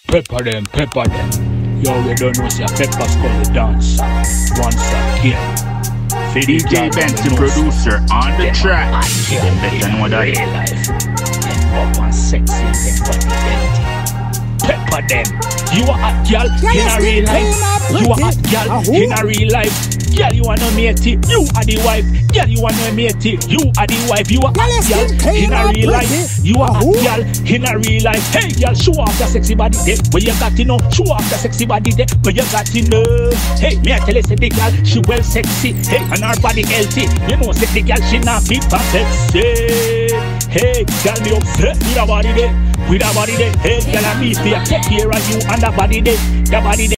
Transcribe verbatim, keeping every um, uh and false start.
Pepper them, pepper them. Yo, we don't know say Pepper's called the dance. Once again. D J Benz, the producer, on the track. Them better know that. Real life. Them up and sexy and them body empty. Pepper them. You a hot girl in a real life. You a hot girl in a real life. Girl, you are no matey, you are the wife. Girl, you are no matey, you are the wife. You are hot girl in a real life. You are hot girl in a real life. Hey, girl, show off your sexy body there. Where you got to know? Show off your sexy body there. Where you got to know? Hey, me I tell you, say the girl, she well sexy. Hey, and her body healthy. You know, say the girl, she not fit for sexy. Hey, girl, me upset with her body there. With her body there. Hey, girl, I need to take care of you and her body there. The body there.